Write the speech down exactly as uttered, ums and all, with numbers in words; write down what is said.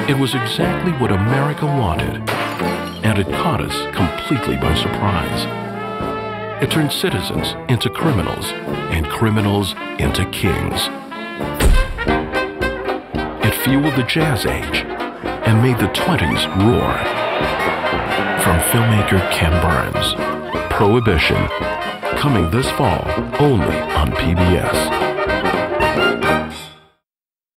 It was exactly what America wanted, and it caught us completely by surprise. It turned citizens into criminals, and criminals into kings. It fueled the Jazz Age and made the twenties roar. From filmmaker Ken Burns, Prohibition, coming this fall only on P B S.